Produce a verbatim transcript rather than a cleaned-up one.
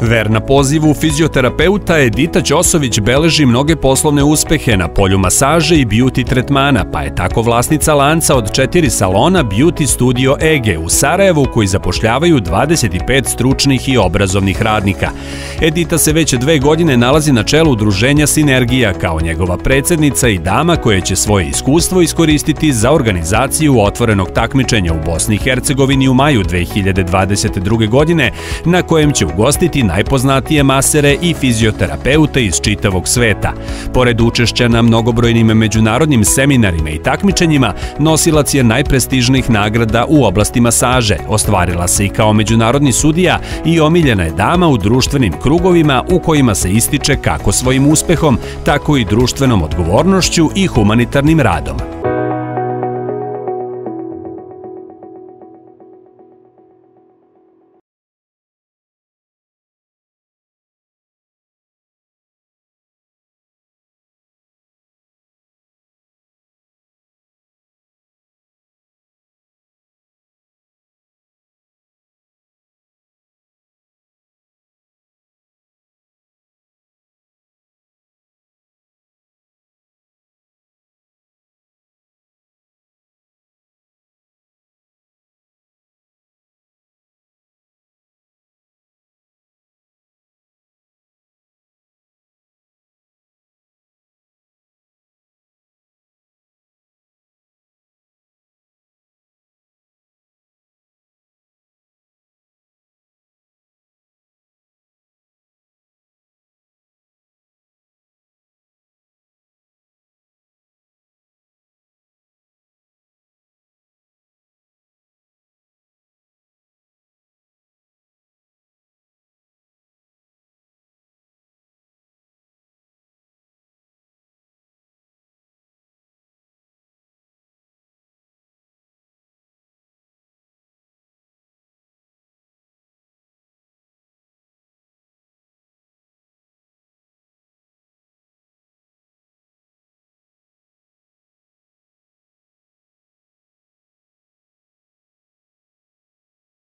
Verna pozivu fizioterapeuta Edita Ćosović beleži mnoge poslovne uspehe na polju masaže i beauty tretmana, pa je tako vlasnica lanca od četiri salona Beauty Studio Ege u Sarajevu koji zapošljavaju dvadeset pet stručnih i obrazovnih radnika. Edita se već dve godine nalazi na čelu udruženja Sinergija kao njegova predsjednica i dama koja će svoje iskustvo iskoristiti za organizaciju otvorenog takmičenja u Bosni i Hercegovini u maju dve hiljade dvadeset druge. godine, na kojem će ugostiti najpoznatije masere i fizioterapeute iz čitavog sveta. Pored učešća na mnogobrojnim međunarodnim seminarima i takmičenjima, nosilac je najprestižnijih nagrada u oblasti masaže, ostvarila se i kao međunarodni sudija i omiljena je dama u društvenim krugovima u kojima se ističe kako svojim uspehom, tako i društvenom odgovornošću i humanitarnim radom.